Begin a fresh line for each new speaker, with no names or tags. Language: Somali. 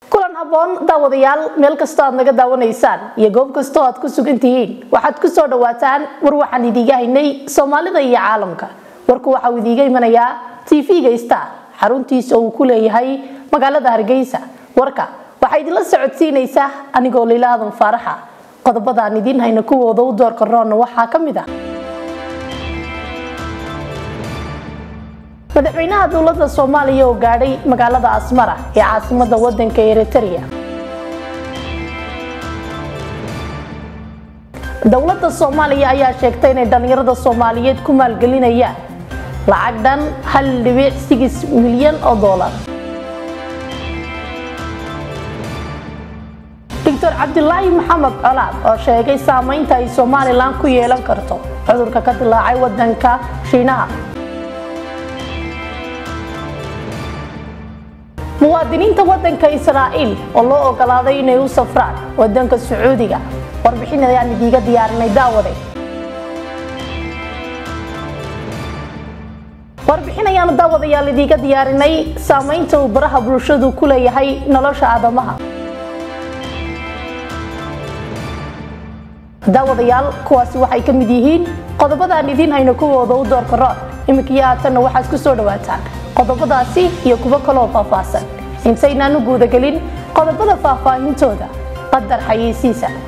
kulan haboon daawadayaal meel kasta aad naga daawanaysaan iyo goob kasta aad ku sugan tihiin waxaad ku soo dhawaataan war waxaan idiga haynay Soomaalida iyo caalamka warku waxa uu idiga imanayaa TV-ga Star xaruntiisa uu ku leeyahay magaalada Hargeysa warka waxa idin la socodsiinaysa anigoo Leelaadan Faaraxa qodobada aan idin hayna kuwooda u door qarnoon waxa kamid ah madaxweynaha dawladda Soomaaliya oo gaadhay magaalada Asmara ee caasimadda wadanka Eritrea. Dawladda Soomaaliya ayaa sheegtay in dhalinyarada Soomaaliyeed ku maalgelinayaan lacag dhan 1.6 milyan oo dollar. Dr. Cabdullaahi Maxamed Colaad oo sheegay saameynta ay Soomaaliland ku yeelan karto cudurka ka dilaacay wadanka Shiinaha. muwaadiniinta wadanka Israa'iil oo loo ogolaaday inay u safraan wadanka Sacuudiga warbixinayaan idiga diyaarinay daawade warbixinayaan daawadayaal idiga diyaarinay saameynta uu baraha bulshadu ku leeyahay nolosha aadamaha daawadayaal kuwaasi waxay ka mid yihiin qodobada aan idin hayno kuwooda u door qarnoon imikiyaatanna waxaad ku soo dhawaataan qodobadaasi iyo kuwa kale oo faahfaahsan intaynaan u guuda galin qodobada faahfaahintooda qadar xayeysiisa